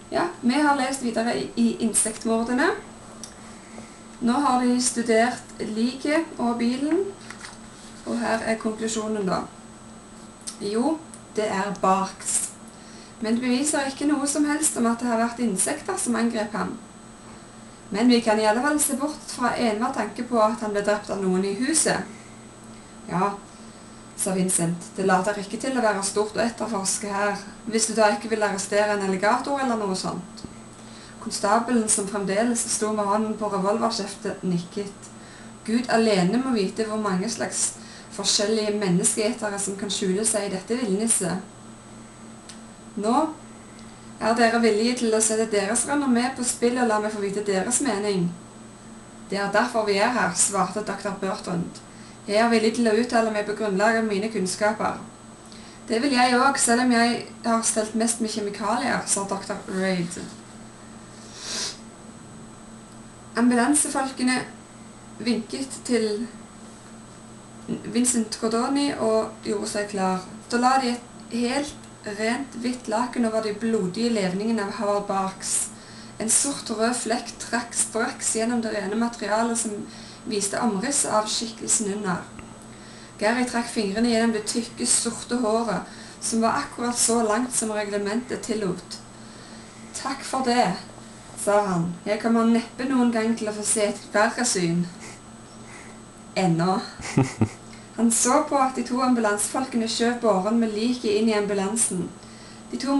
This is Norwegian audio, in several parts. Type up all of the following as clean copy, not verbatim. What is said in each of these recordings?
Ja, vi har lest videre i insektmordene. Nå har de studert liket og bilen, og her er konklusjonen da. Jo, det er Barks. Men det beviser ikke noe som helst om at det har vært insekter som angrep ham. Men vi kan i alle fall se bort fra enhver tanke på at han ble drept av noen i huset. Ja, sa Vincent, det later ikke til å være stort å etterforske her, hvis du da ikke vil arrestere en alligator eller noe sånt. Konstabelen som fremdeles sto med hånden på revolverskjeftet nikket. Gud alene må vite hvor mange slags forskjellige menneskeetere som kan skjule seg i dette villnisset. Nå er dere villige til å sette deres renommé på spill og la meg få vite deres mening. Det er derfor vi er her, svarte dr. Bertrand. Jeg er villig til å uttale meg på grunnlag av mine kunnskaper. Det vil jeg også, selv om jeg har stelt mest med kjemikalier, sa dr. Reid. Ambulansefolkene vinket til Vincent Cordoni og gjorde seg klar. Da la de et helt rent hvitt laken over de blodige levningene av Howard Barks. En sort og rød flekk trakk straks gjennom det rene materialet som viste omriss av skikkelsen under. Gary trakk fingrene gjennom det tykke, sorte håret, som var akkurat så langt som reglementet tillot. Takk for det, sa han. Jeg kommer neppe noen gang til å få se et verre syn. Ennå. Han så på at de to ambulansefolkene skjøv båren med liket inn i ambulansen. De to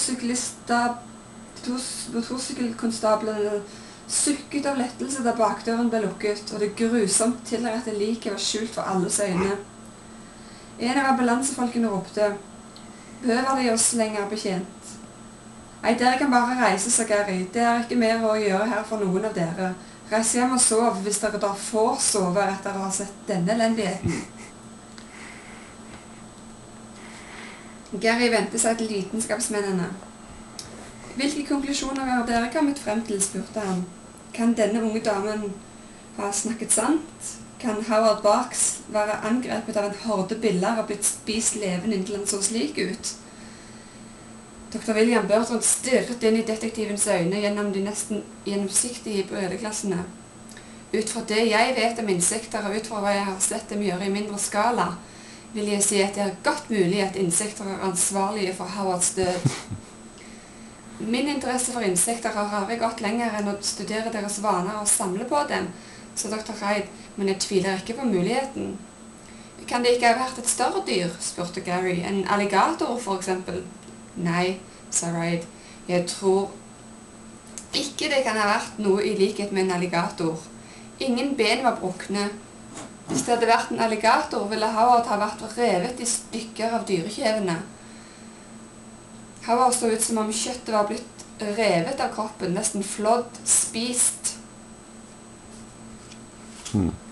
motorsykkelkonstablene sukket av lettelse da bakdøren ble lukket, og det grusomt tilrette liket var skjult for alles øyne. En av ambulansefolkene ropte, «Behøver de oss lenger, betjent?» «Nei, dere kan bare reise, sa Gary. Det er ikke mer å gjøre her for noen av dere. Reis hjem og sov, hvis dere da får sove etter å ha sett denne elendigheten.» Gary vendte seg til vitenskapsmennene. «Hvilke konklusjoner har dere kommet frem til?» spurte han. «Kan denne unge damen ha snakket sant? Kan Howard Barks være angrepet av en horde biller og blitt spist levende inntil han så slik ut?» Dr. William Bertrand stirret inn i detektivens øyne gjennom de nesten gjennomsiktige brødeglassene. «Ut fra det jeg vet om insekter og ut fra hva jeg har sett dem gjøre i mindre skala, vil jeg si at det er godt mulig at insekter er ansvarlige for Howards død. Min interesse for insekter har aldri gått lenger enn å studere deres vaner og samle på dem, sa dr. Reid, men jeg tviler ikke på muligheten. Kan det ikke ha vært et større dyr, spurte Gary, en alligator for eksempel? Nei, sa Reid, jeg tror ikke det kan ha vært noe i likhet med en alligator. Ingen ben var brukne. Hvis det hadde vært en alligator, ville Howard ha vært revet i stykker av dyrekjevene. Howard så ut som om kjøttet var blitt revet av kroppen, nesten flådd, spist.